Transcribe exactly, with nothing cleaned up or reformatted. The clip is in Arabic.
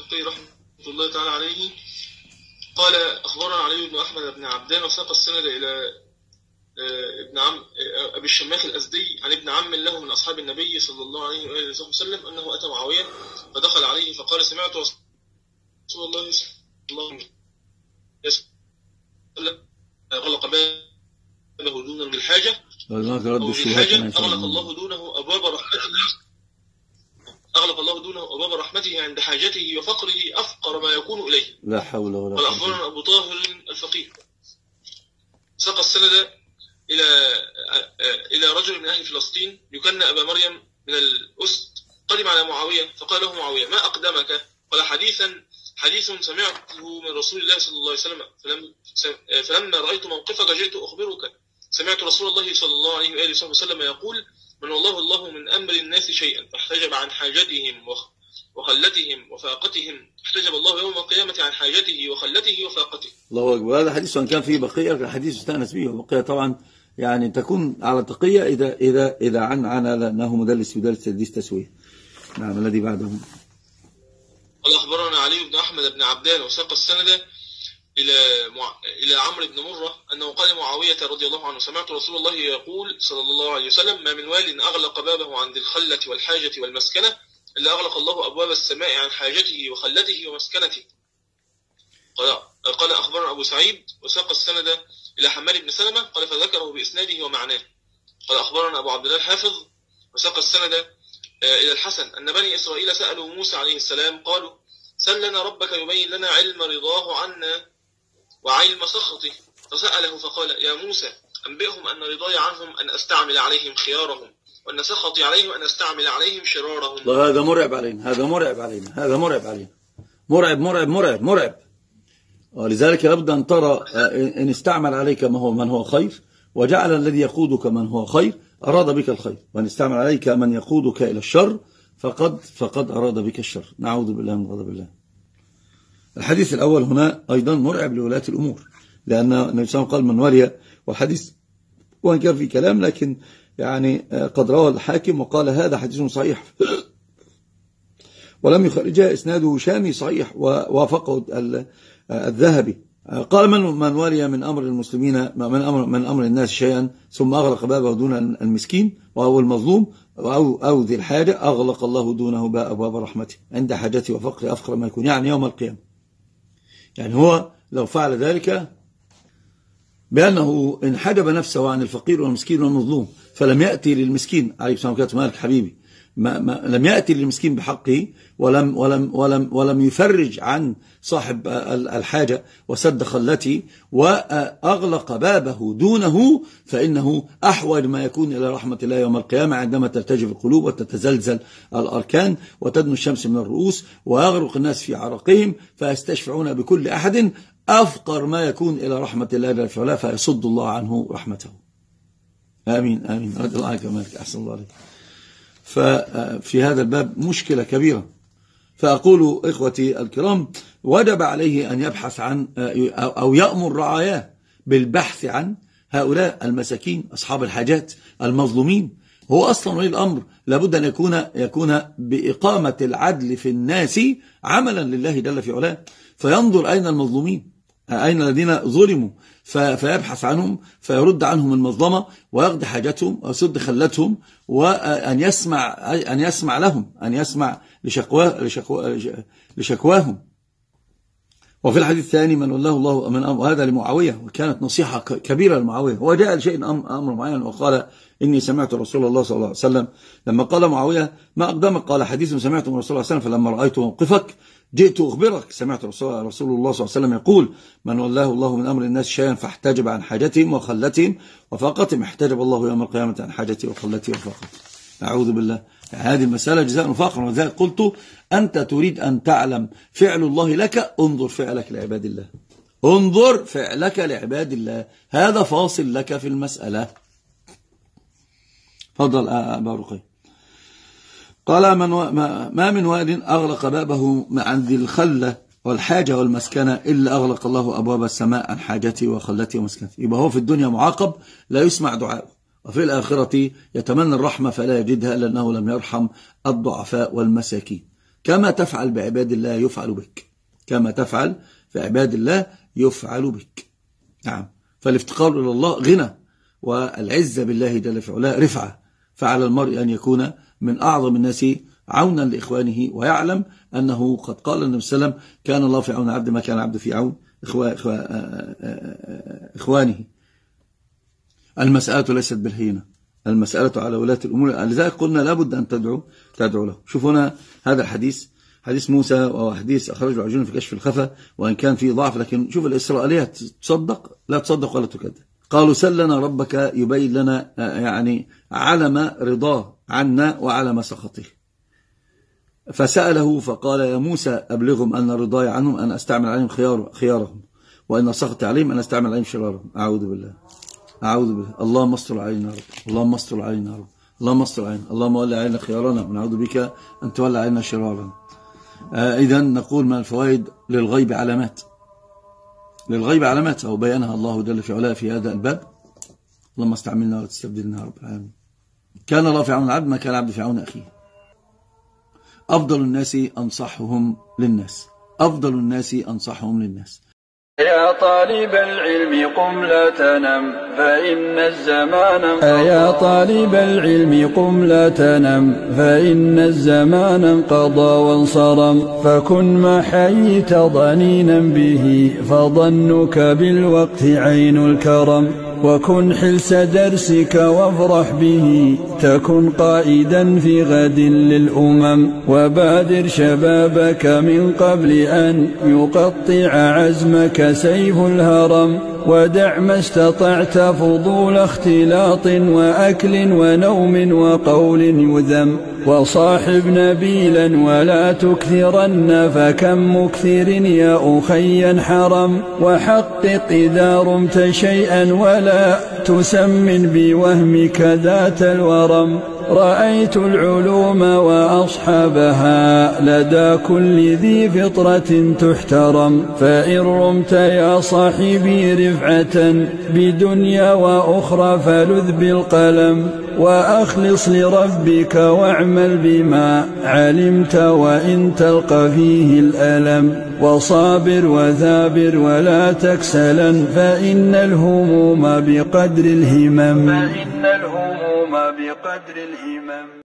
الدقي رحمة الله تعالى عليه قال أخبرنا علي بن أحمد بن عبدان وساق السند إلى ابن عم أبي الشماخ الأزدي عن ابن عم له من أصحاب النبي صلى الله عليه وآله وسلم أنه أتى معاوية فدخل عليه فقال سمعت رسول الله صلى الله عليه وسلم غلق بابه دون بالحاجة أغلق الله دونه أبواب رحمته أغلق الله دونه أبواب رحمته عند حاجته وفقره أفقر ما يكون إليه. لا حول ولا قوة. أخبرنا أبو طاهر الفقيه ساق السند إلى إلى رجل من أهل فلسطين يكن أبا مريم من الأسد قدم على معاوية فقال له معاوية ما أقدمك؟ قال حديثا حديث سمعته من رسول الله صلى الله عليه وسلم فلم فلما رأيت موقفك جئت أخبرك سمعت رسول الله صلى الله عليه وآله وسلم يقول من والله الله من أمر الناس شيئا فاحتجب عن حاجتهم وخلتهم وفاقتهم احتجب الله يوم القيامة عن حاجته وخلته وفاقته. الله أكبر. هذا حديث وإن كان فيه بقية الحديث استأنس به وبقية طبعا يعني تكون على تقية إذا إذا إذا عن عن لأنه مدلس يدلس تدليس تسويه. نعم. الذي بعده قال أخبرنا علي بن أحمد بن عبدان وساق السند إلى مع... إلى عمرو بن مرة أنه قال معاوية رضي الله عنه سمعت رسول الله يقول صلى الله عليه وسلم ما من وال أغلق بابه عند الخلة والحاجة والمسكنة إلا أغلق الله أبواب السماء عن حاجته وخلته ومسكنته. قال, قال أخبرنا أبو سعيد وساق السند إلى حماد بن سلمة قال فذكره بإسناده ومعناه. قال أخبرنا أبو عبد الله الحافظ وساق السند إلى الحسن أن بني إسرائيل سألوا موسى عليه السلام قالوا سل لنا ربك يبين لنا علم رضاه عنا وعلم سخطه فسأله فقال يا موسى أنبئهم أن رضاي عنهم أن أستعمل عليهم خيارهم وأن سخطي عليهم أن أستعمل عليهم شرارهم. هذا مرعب علينا هذا مرعب علينا هذا مرعب علينا مرعب مرعب مرعب مرعب ولذلك لابد أن ترى إن استعمل عليك ما هو من هو خير وجعل الذي يقودك من هو خير أراد بك الخير وأن استعمل عليك من يقودك إلى الشر فقد فقد أراد بك الشر. نعوذ بالله من غضب الله. الحديث الأول هنا أيضا مرعب لولاة الأمور لأن النبي صلى الله عليه وسلم قال من ولي والحديث وإن كان في كلام لكن يعني قد روى الحاكم وقال هذا حديث صحيح ولم يخرجها إسناده شامي صحيح ووافقه الذهبي. قال من من ولي من أمر المسلمين من أمر من أمر الناس شيئا ثم أغلق بابه دون المسكين وهو المظلوم أو أو ذي الحاجة أغلق الله دونه أبواب رحمته عند حاجته وفقره أفقر ما يكون يعني يوم القيامة. يعني هو لو فعل ذلك بأنه انحجب نفسه عن الفقير والمسكين والمظلوم فلم يأتي للمسكين عليه السلام كاتب مالك حبيبي ما ما لم يأتي للمسكين بحقه ولم ولم ولم ولم يفرج عن صاحب الحاجة وسد خلته وأغلق بابه دونه فإنه أحوج ما يكون إلى رحمة الله يوم القيامة عندما ترتجف القلوب وتتزلزل الأركان وتدنو الشمس من الرؤوس ويغرق الناس في عرقهم فيستشفعون بكل أحد أفقر ما يكون إلى رحمة الله جل وعلا فيصد الله عنه رحمته. آمين آمين. رضي الله عنك مالك أحسن الله عليك. ففي هذا الباب مشكلة كبيرة. فأقول إخوتي الكرام وجب عليه أن يبحث عن أو يأمر رعاياه بالبحث عن هؤلاء المساكين أصحاب الحاجات المظلومين. هو أصلا ولي الأمر لابد أن يكون يكون بإقامة العدل في الناس عملا لله جل في علاه فينظر أين المظلومين أين الذين ظلموا فيبحث عنهم فيرد عنهم المظلمة ويقضي حاجتهم ويسد خلتهم وأن يسمع أن يسمع لهم أن يسمع لشكواه لشكواه لشكواهم. وفي الحديث الثاني من والله الله من أمر هذا لمعاوية وكانت نصيحة كبيرة لمعاوية وجاء لشيء أمر معين وقال إني سمعت رسول الله صلى الله عليه وسلم لما قال معاوية ما أقدمك قال حديث سمعته من رسول الله صلى الله عليه وسلم فلما رأيت موقفك جئت أخبرك سمعت رسول الله صلى الله عليه وسلم يقول من والله الله من أمر الناس شيئا فاحتجب عن حاجتهم وخلتهم وفاقتهم احتجب الله يوم القيامة عن حاجتي وخلتي وفاقتي. أعوذ بالله. هذه المسألة جزاء وفاقا وذلك قلت أنت تريد أن تعلم فعل الله لك انظر فعلك لعباد الله انظر فعلك لعباد الله هذا فاصل لك في المسألة. فضل أبا رقي. قال من و... ما... ما من واد أغلق بابه عند الخلة والحاجة والمسكنة إلا أغلق الله أبواب السماء عن حاجته وخلته ومسكنته. يبقى هو في الدنيا معاقب لا يسمع دعاءه وفي الآخرة يتمنى الرحمة فلا يجدها لأنه لم يرحم الضعفاء والمساكين. كما تفعل بعباد الله يفعل بك، كما تفعل في عباد الله يفعل بك. نعم. فالافتقار إلى الله غنى، والعزة بالله جل في علاه رفعة. فعلى المرء أن يكون من أعظم الناس عونا لإخوانه، ويعلم أنه قد قال النبي صلى الله عليه وسلم كان الله في عون عبد ما كان عبد في عون إخوانه. المسألة ليست بالهينة، المسألة على ولاة الأمور. لذلك قلنا لابد أن تدعو تدعو له. شوف هنا هذا الحديث، حديث موسى، وهو حديث أخرجه العجوني في كشف الخفا، وإن كان فيه ضعف، لكن شوف الإسرائيلية تصدق لا تصدق ولا تكذب. قالوا سل لنا ربك يبين لنا يعني علم رضاه عنا وعلم سخطه. فسأله فقال يا موسى أبلغهم أن رضاي عنهم أن أستعمل عليهم خيار خيارهم، وأن سخطي عليهم أن أستعمل عليهم شرارهم. أعوذ بالله، أعوذ بالله. اللهم استر علينا رب، اللهم استر علينا رب، اللهم استر علينا، اللهم ولي علينا خيارنا، ونعوذ بك أن تولى علينا شرارنا. آه إذن نقول من الفوائد للغيب علامات، للغيب علامات أو بيانها الله جل في علاه في هذا الباب. اللهم استعملنا ولا تستبدلنا رب العالمين. كان الله في عون العبد ما كان العبد في عون أخيه. أفضل الناس أنصحهم للناس، أفضل الناس أنصحهم للناس. يا طالب العلم قم لا تنم فإن الزمان انقضى. يا طالب العلم قم لا تنم فإن الزمان انقضى وانصرم. فكن ما حييت ضنينا به فظنك بالوقت عين الكرم. وكن حلس درسك وافرح به تكن قائدا في غد للأمم. وبادر شبابك من قبل أن يقطع عزمك سيف الهرم. ودع ما استطعت فضول اختلاط وأكل ونوم وقول يذم. وصاحب نبيلا ولا تكثرن فكم مكثر يا أخي حرم. وحقق إذا رمت شيئا ولا تسمن بوهمك ذات الورم. رأيت العلوم وأصحابها لدى كل ذي فطرة تحترم. فإن رمت يا صاحبي رفعة بدنيا وأخرى فلذ بالقلم. وأخلص لربك واعمل بما علمت وإن تلقى فيه الألم. وصابر وثابر ولا تكسلا فإن الهموم بقدر الهمم. فإن الهموم بقدر الهمم.